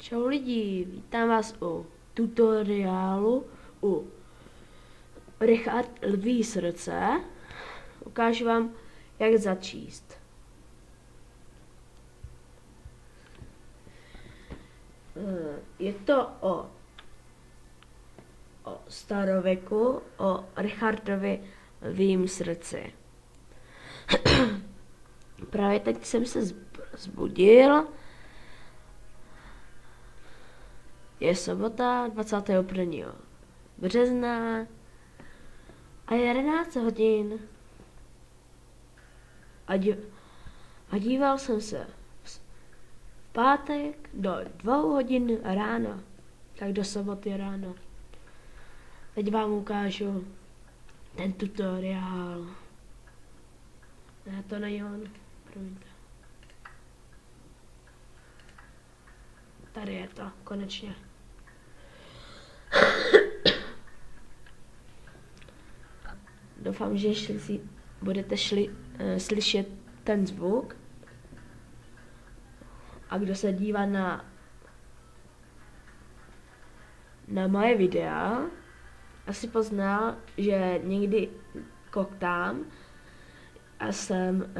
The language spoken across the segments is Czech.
Čau lidi, vítám vás u tutoriálu u Richard Lví srdce. Ukážu vám, jak začíst. Je to o starověku, o Richardovi Lvím srdci. Právě teď jsem se zbudil. Je sobota 21. března a je 11 hodin. A díval jsem se v pátek do 2 hodin ráno, tak do soboty ráno. Teď vám ukážu ten tutoriál. Ne, to není on, promiňte. Tady je to, konečně. Doufám, že budete slyšet ten zvuk. A kdo se dívá na moje videa, asi pozná, že někdy koktám a jsem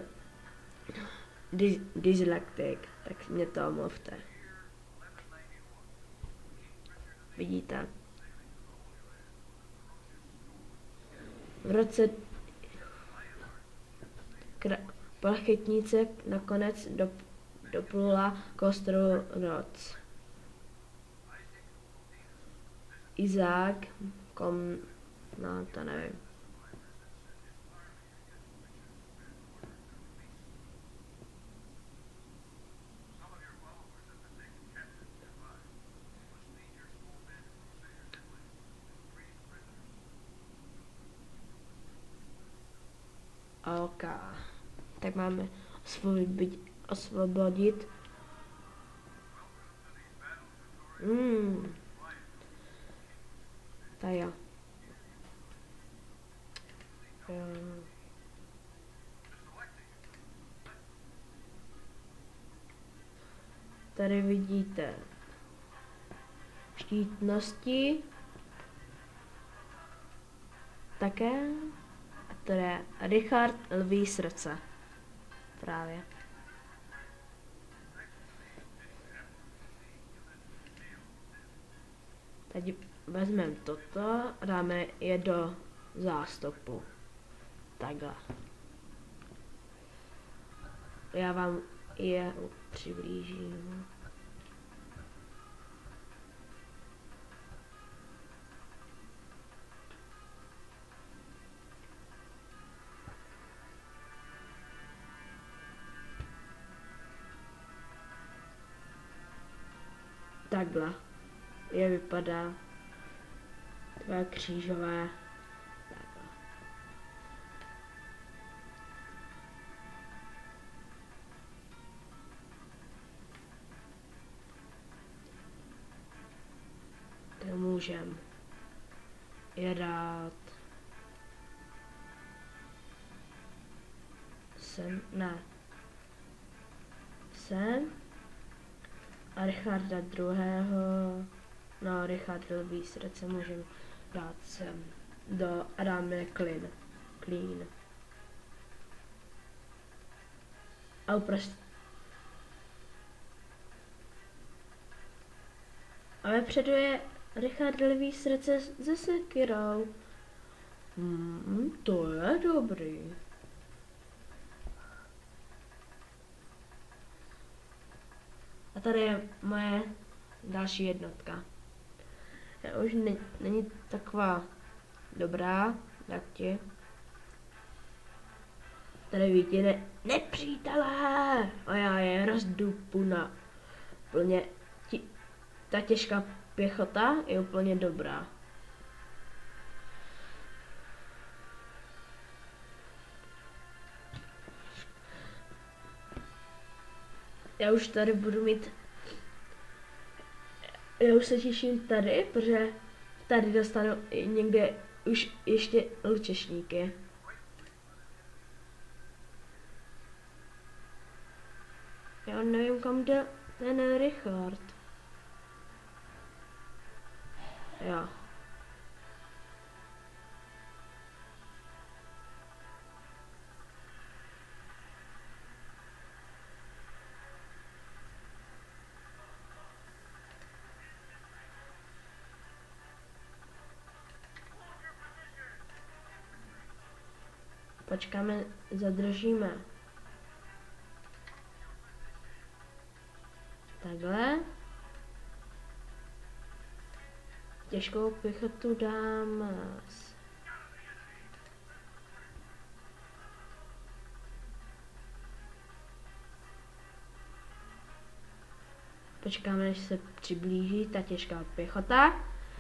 dyslektik, tak mě to omluvte. Vidíte? V roce plachetnice nakonec doplula k ostrovu Rhodes. Izák, no to nevím. OK. Tak máme osvobodit. Tak jo. Tady vidíte štítnosti. Také. To je Richard Lví srdce. Právě. Teď vezmeme toto a dáme je do zástupu. Takhle. Já vám je přiblížím. Takhle je vypadá takové křížové. Takhle. To můžem je dát sem, ne, sem. A Richarda druhého, no Richard Lví srdce můžeme dát sem a dáme clean. A uprostřed. A vepředu je Richard Lví srdce se sekirou. To je dobrý. A tady je moje další jednotka. Už není taková dobrá, jak ti. Tady vidíte nepřítelé! A já je rozdupu na plně. Ta těžká pěchota je úplně dobrá. Já už tady budu mít. Já už se těším tady, protože tady dostanu někde už ještě lučešníky. Já nevím, kam jde ten Richard. Jo. Počkáme, zadržíme. Takhle. Těžkou pěchotu dám. Počkáme, než se přiblíží ta těžká pěchota.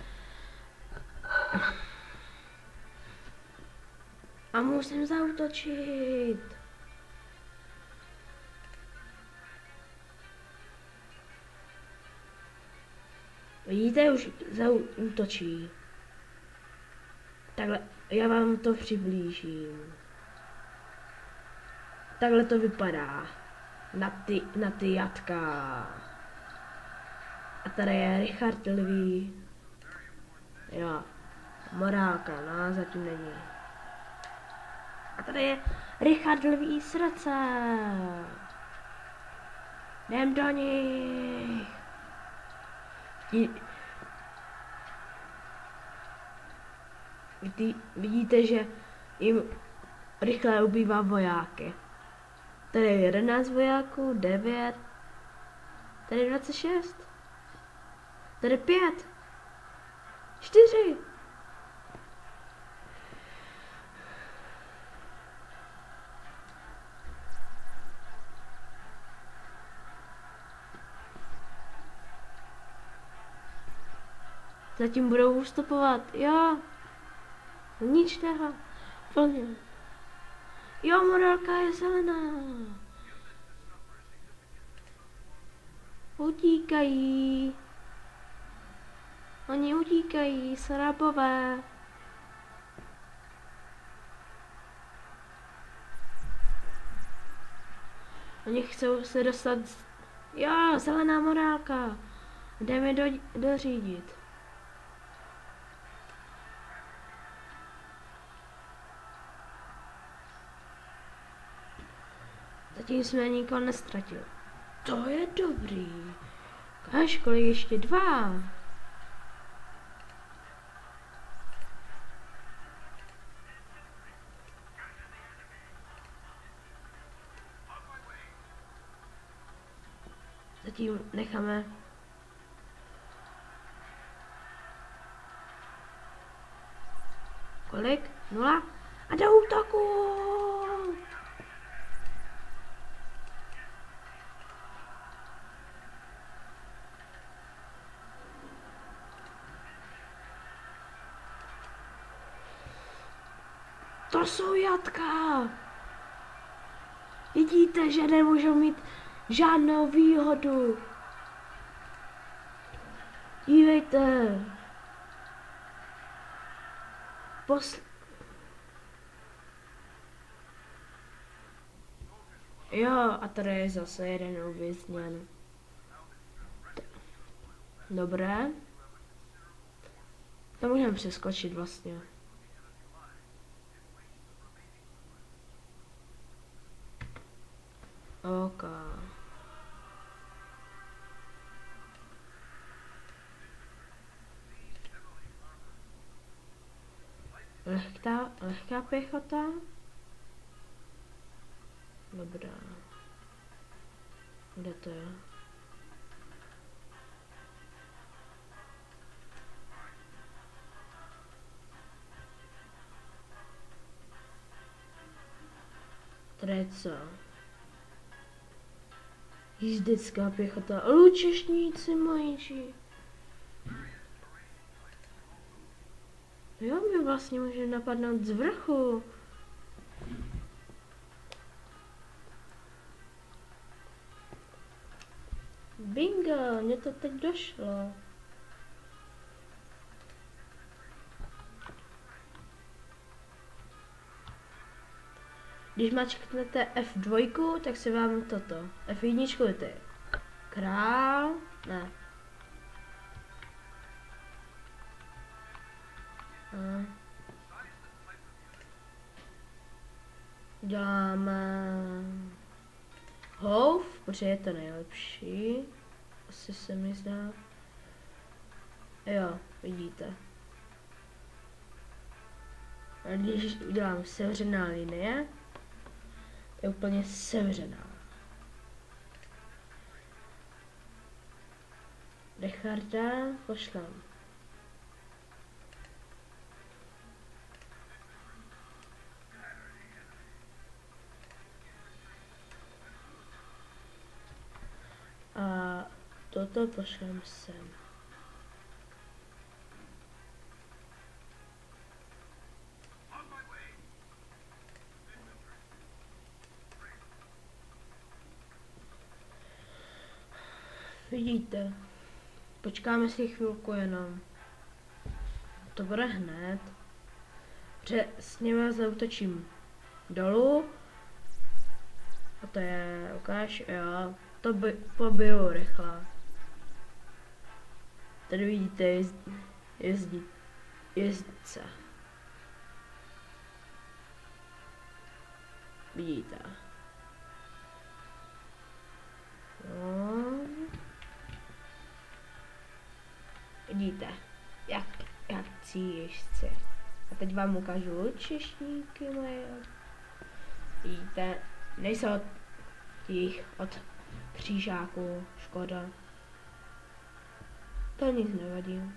A musím zaútočit. Vidíte, už zaútočí. Takhle, já vám to přiblížím. Takhle to vypadá. Na ty jatka. A tady je Richard Lví. Jo. Morálka, no, zatím není. A tady je Richard Lví srdce. Jdem do nich. Vidíte, že jim rychle ubývá vojáky. Tady je 11 vojáků, 9, tady 26, tady 5, 4. Zatím budou ustupovat, jo. Ničte ho. Plně. Jo, morálka je zelená. Utíkají. Oni utíkají, srabové. Oni chcou se dostat. Jo, zelená morálka. Jdeme dořídit. Zatím jsme nikoho nestratili. To je dobrý. Až kolik ještě 2. Zatím necháme. Kolik? 0. A do útoku! To jsou jatka. Vidíte, že nemůžou mít žádnou výhodu. Dívejte. Jo, a tady je zase jeden uvězněn. Dobré. To můžeme přeskočit vlastně. OK. Lehká pěchota. Dobrá. Kde to je? Tady je co? Jízdecká pěchota. Lučešníci majíči. Jo, my vlastně můžeme napadnout z vrchu. Bingo, mně to teď došlo. Když mačknete F2, tak se vám toto. F1 je ty. Král. Ne. Děláme Hove, protože je to nejlepší. Asi se mi zdá. Jo, vidíte. A když udělám sevřená linie, je úplně sevřená. Richarda pošlám. A toto pošlám sem. Vidíte, počkáme si chvilku jenom. To bude hned. Že s nimi zautočím dolů. A to je, ukáž, jo, to pobiju rychle. Tady vidíte jezdce. Vidíte. No. Vidíte, jakcí ježci. A teď vám ukážu češníky moje. Vidíte, nejsou od křížáků, škoda. To nic nevadí.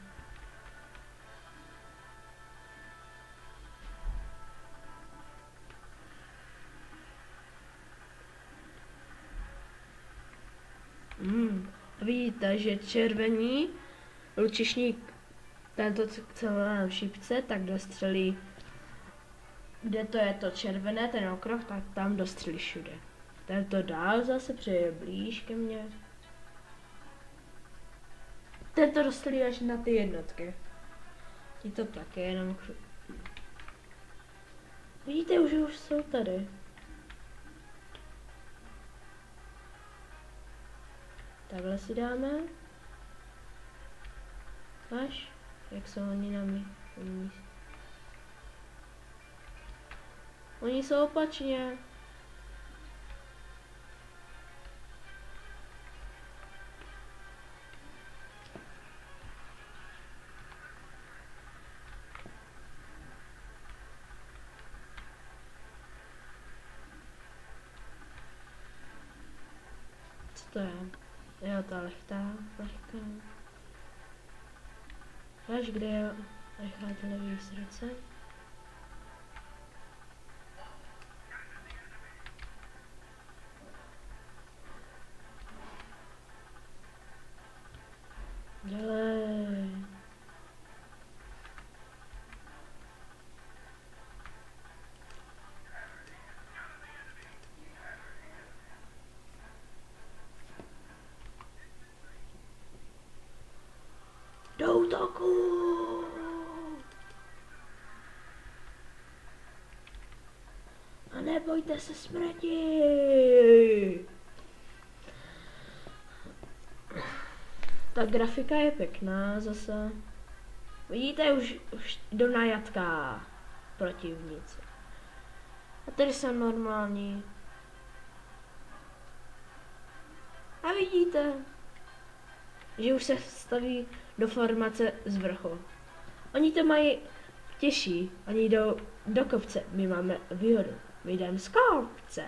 Vidíte, že červení lučišník tento celé šipce, tak dostřelí, kde to je to červené, ten okruh, tak tam dostřelí všude. Tento dál zase přejde blíž ke mně. Tento dostřelí až na ty jednotky. Ti to také jenom... Vidíte, už jsou tady. Takhle si dáme. Až, jak jsou oni na mě. Oni jsou opačně. Co to je? Jo, ta lehká. Až kde je lehká levý srdce? Dělej. Do útoku! A nebojte se smrti! Ta grafika je pěkná zase. Vidíte, už jdou na jatka protivníci. A tady jsem normální. A vidíte, že už se staví do formace z vrchu. Oni to mají těžší, oni jdou do kopce, my máme výhodu, my jdeme z kopce.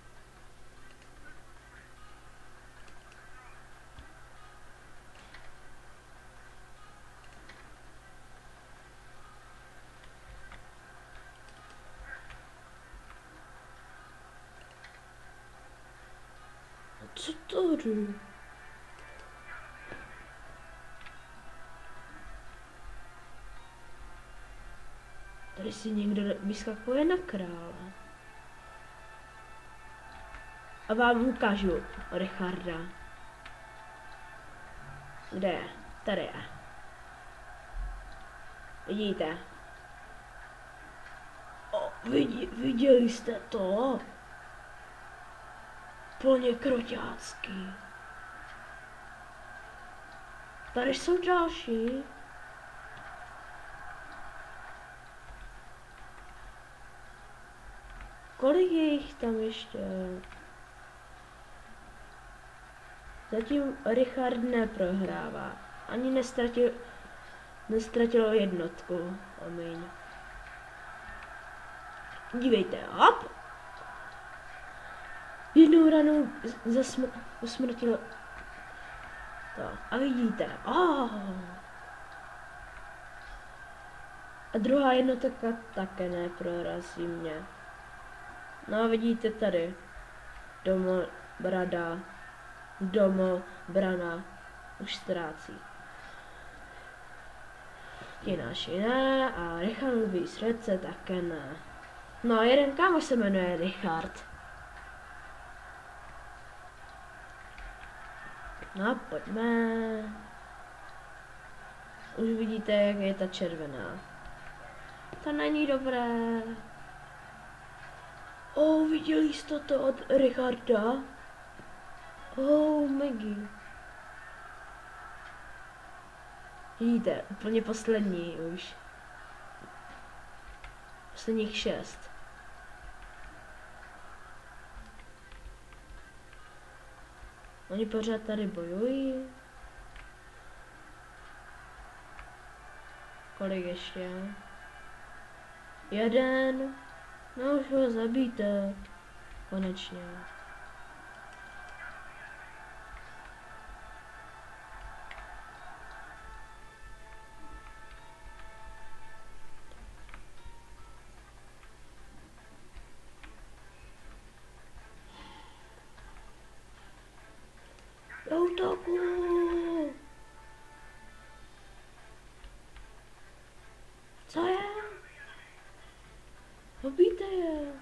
Co to jde? Tady si někdo vyskakuje na krále. A vám ukážu Richarda. Kde je? Tady je. Vidíte? O, viděli jste to? Plně kroťácký. Tady jsou další. Kolik je jich tam ještě? Zatím Richard neprohrává. Ani nestratilo jednotku. Amen. Dívejte, hop! Jednou ranou usmrtilo to. A vidíte, A druhá jednotka také neprorazí mě. No a vidíte tady. Domobrana už ztrácí. Ti naši ne a Richardový srdce také ne. No jeden kámoš se jmenuje Richard. No pojďme. Už vidíte, jak je ta červená. To není dobré. Viděli jste to od Richarda? Maggie. Vidíte, úplně poslední už. Posledních 6. Oni pořád tady bojují. Kolik ještě? 1. No už ho zabijte. Konečně. Útoku! Co je? Pobijte je!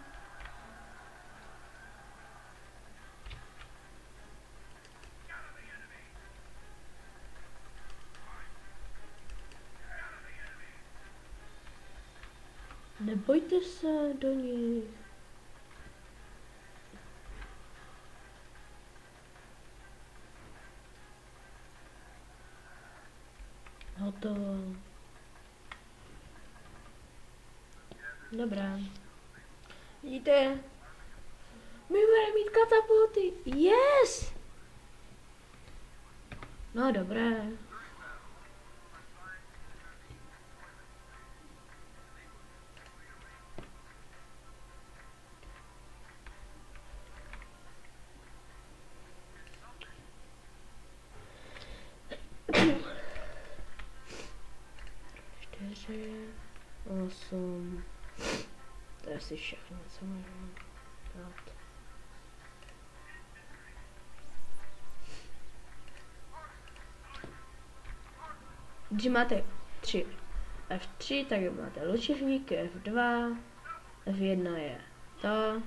Nebojte se do nich. Hotovo. Dobrá. Vidíte? My budeme mít katapulty. Yes! No dobré. Čtyři, 8. To je asi všechno, co můžu dát. Když máte 3 F3, tak máte lučivník, F2, F1 je to.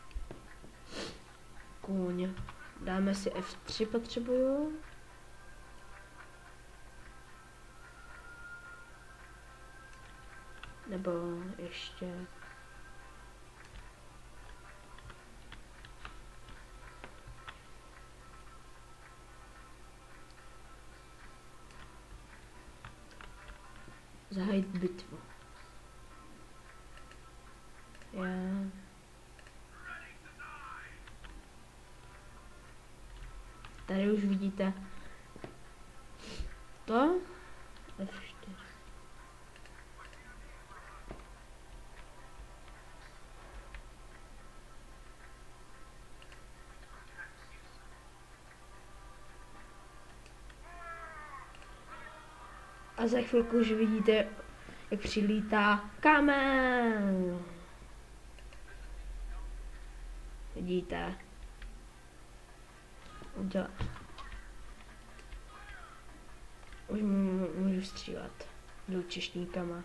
Kůň. Dáme si F3, potřebuju. Nebo ještě... Zahájit bitvu. Tady už vidíte to. F4. A za chvilku už vidíte, jak přilítá kamen. Vidíte? Už můžu střílet lučešníkama.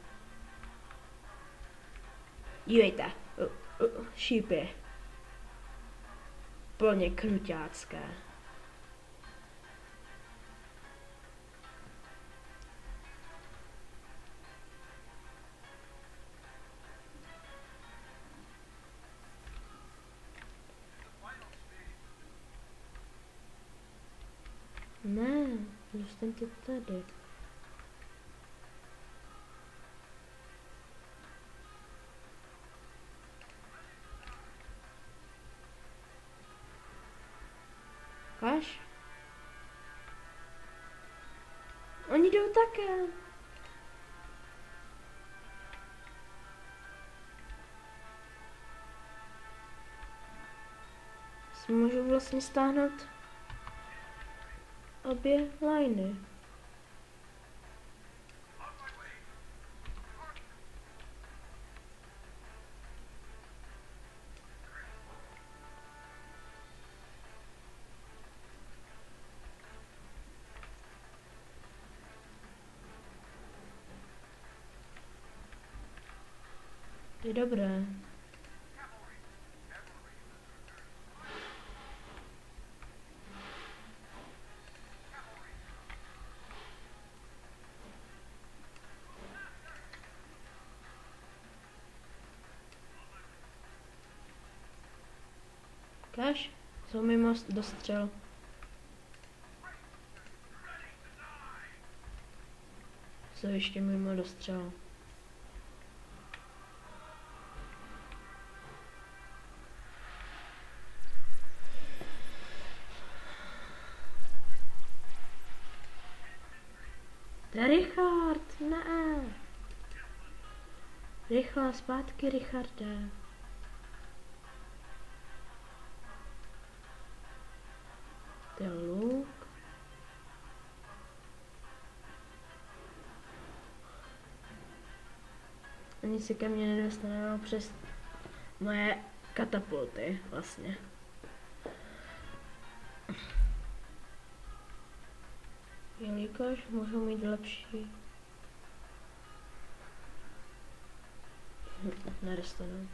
Dívejte, šípy. Plně kruťácké. Ne, zůstaňte tady. Cháš? Oni jdou také. Si můžu vlastně stáhnout obě liney. Je dobré. Kaž? Jsou mimo dostřel. Jsou ještě mimo dostřel. To je Richard, ne. Rychle, zpátky, Richarde. To je luk. Ani se ke mně nedostane přes moje katapulty, vlastně. Jelikož můžu mít lepší. Nedostanu.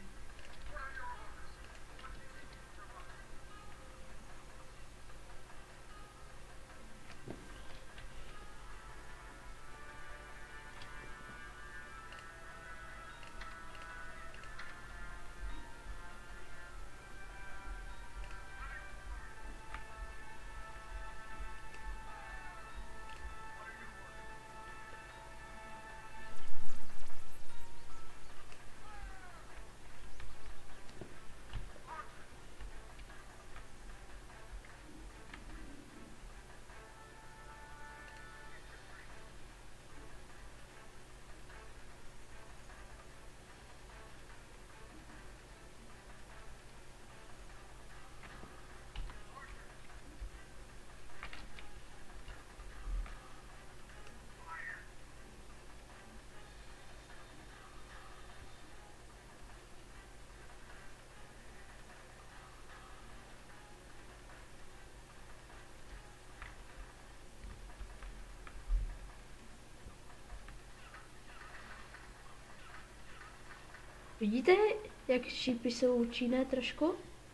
Vidíte, jak šípy jsou účinné trošku?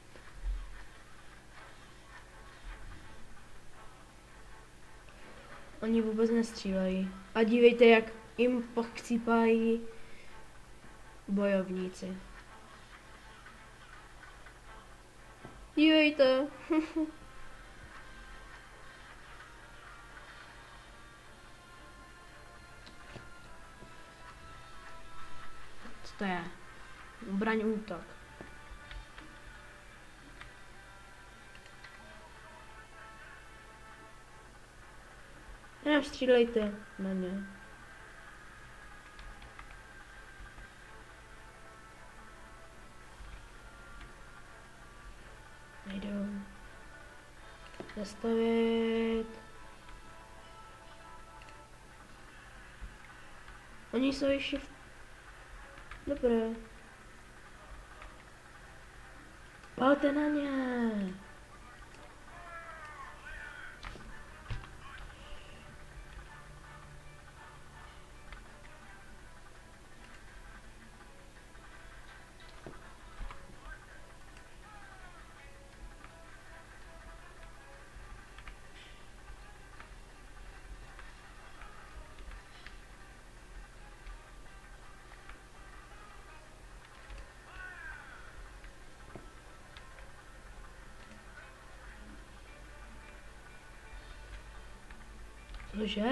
Oni vůbec nestřílejí. A dívejte, jak jim pochcípají bojovníci. Dívejte. Co to je? Braň útok. Jenom střílejte na ně. Nejdou. Zastavit. Oni jsou ještě v... Dobré. Palte na ně. Cože?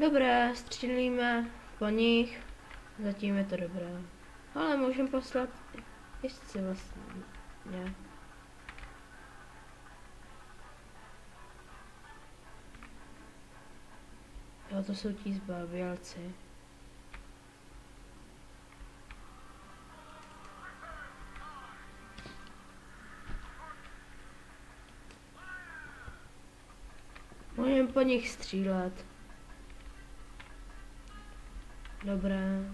Dobré, střílíme po nich, zatím je to dobré. Ale můžeme poslat jezdce vlastně. Jo, to jsou ti zbabělci. Můžeme po nich střílet. Dobré.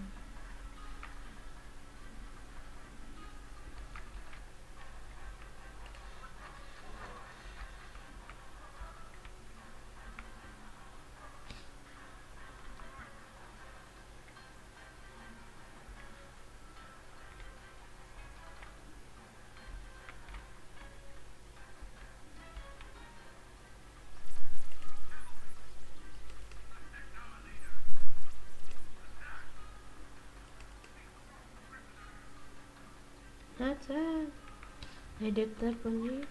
Ne, co? Nejdete po nich?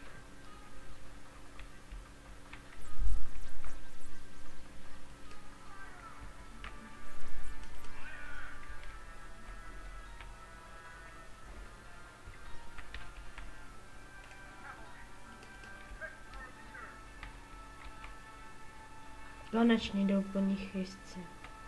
Konečně jdou po nich jezdci.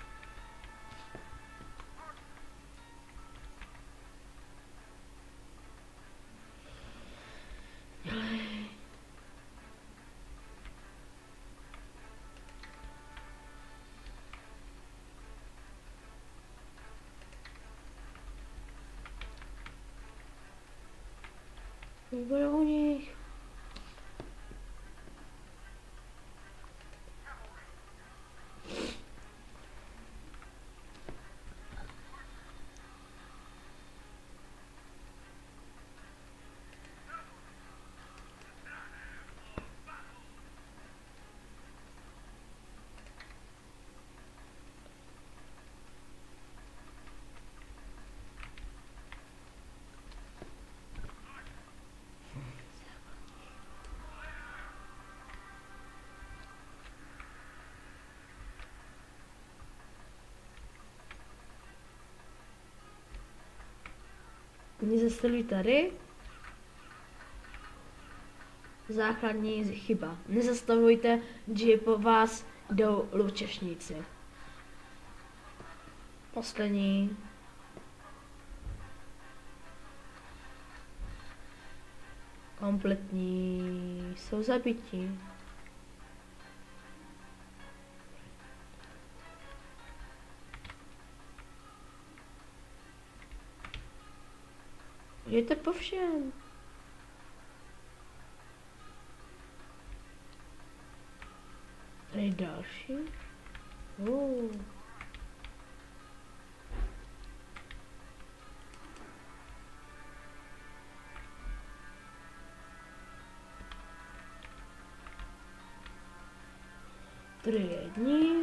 Budou u nich. Oni zastavují tady. Základní chyba. Nezastavujte, že po vás jdou lučešníci. Poslední. Kompletní. Jsou zabiti. Jděte po všem. Tady další. Tady jedni.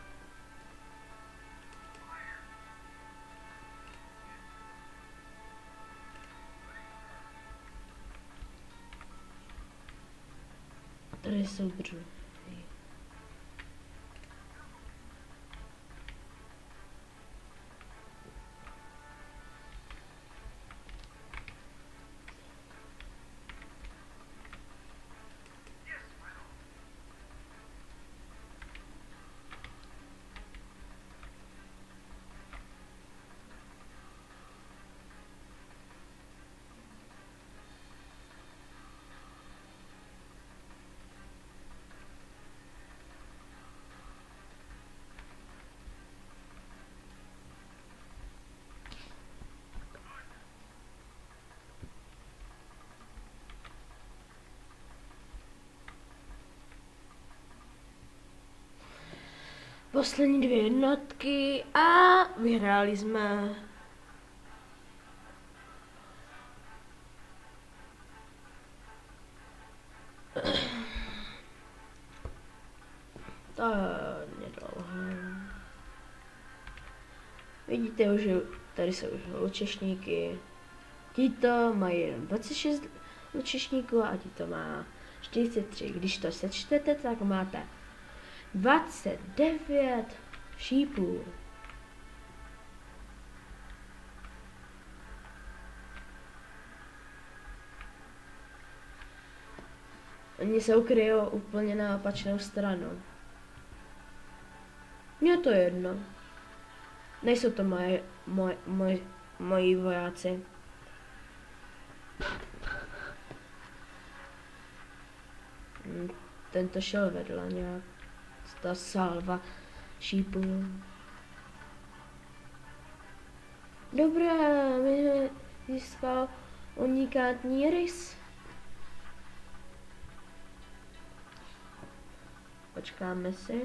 Tady jsou druhý. Poslední 2 jednotky a vyhráli jsme. To je nedlouhé. Vidíte, že tady jsou už lučešníky. Tito mají jen 26 lučešníků a tito má 43. Když to sečtete, tak máte 29 šípů. Oni se ukryjou úplně na opačnou stranu. Mně to jedno. Nejsou to moji vojáci. Tento šel vedle nějak. Ta salva šípů. Dobré, mi získal unikátní rys. Počkáme si.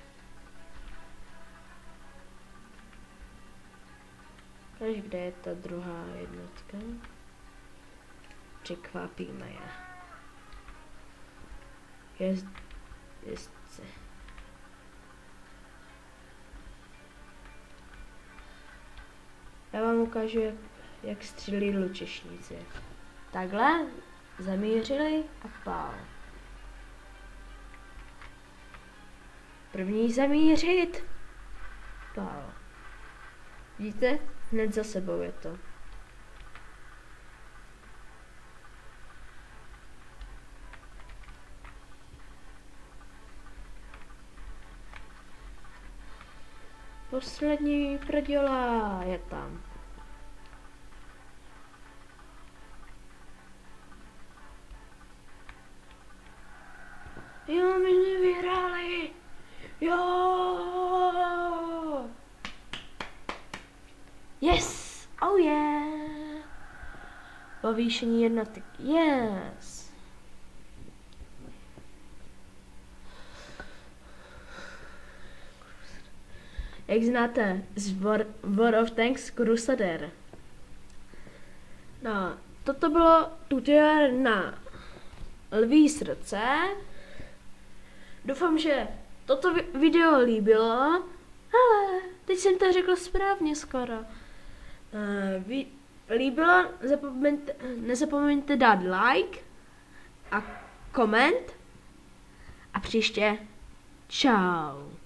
Až kde je ta druhá jednotka? Překvapíme je. Jezdce. Já vám ukážu, jak střílí lučešníci. Takhle zamířili a pál. První zamířit. Pál. Vidíte? Hned za sebou je to. Poslední prděla je tam. Jo, my jsme vyhráli. Jo. Yes. Oh yeah. Povýšení jednotek. Yes. Jak znáte z World of Tanks Crusader. No, toto bylo tutoriál na Lví srdce. Doufám, že toto video líbilo. Ale teď jsem to řekl správně skoro. Líbilo, nezapomeňte dát like a koment. A příště čau.